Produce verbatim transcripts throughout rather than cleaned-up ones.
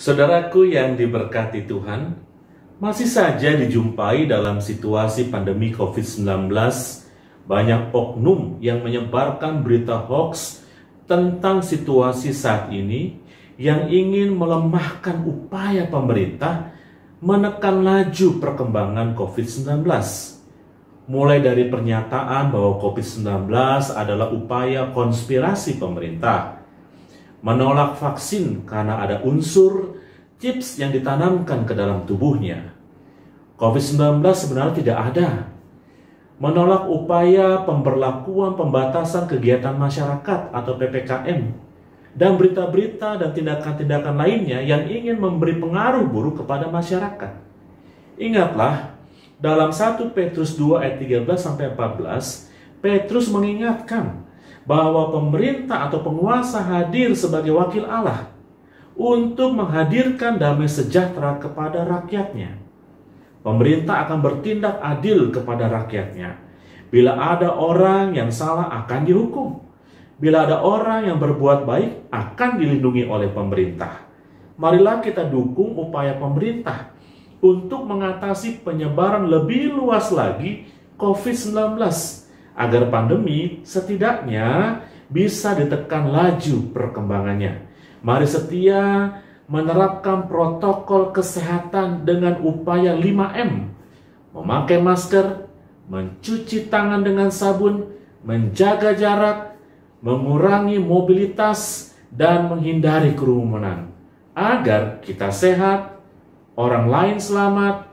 Saudaraku yang diberkati Tuhan, masih saja dijumpai dalam situasi pandemi covid sembilan belas, banyak oknum yang menyebarkan berita hoax tentang situasi saat ini yang ingin melemahkan upaya pemerintah menekan laju perkembangan covid sembilan belas. Mulai dari pernyataan bahwa covid sembilan belas adalah upaya konspirasi pemerintah, menolak vaksin karena ada unsur chips yang ditanamkan ke dalam tubuhnya. covid sembilan belas sebenarnya tidak ada. Menolak upaya pemberlakuan pembatasan kegiatan masyarakat atau P P K M. Dan berita-berita dan tindakan-tindakan lainnya yang ingin memberi pengaruh buruk kepada masyarakat. Ingatlah, dalam satu Petrus dua ayat tiga belas sampai empat belas, Petrus mengingatkan bahwa pemerintah atau penguasa hadir sebagai wakil Allah untuk menghadirkan damai sejahtera kepada rakyatnya. Pemerintah akan bertindak adil kepada rakyatnya. Bila ada orang yang salah akan dihukum. Bila ada orang yang berbuat baik akan dilindungi oleh pemerintah. Marilah kita dukung upaya pemerintah untuk mengatasi penyebaran lebih luas lagi covid sembilan belas. Agar pandemi setidaknya bisa ditekan laju perkembangannya. Mari setia menerapkan protokol kesehatan dengan upaya lima M. Memakai masker, mencuci tangan dengan sabun, menjaga jarak, mengurangi mobilitas, dan menghindari kerumunan. Agar kita sehat, orang lain selamat,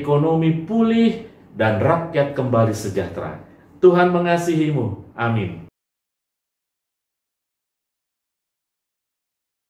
ekonomi pulih, dan rakyat kembali sejahtera. Tuhan mengasihimu. Amin.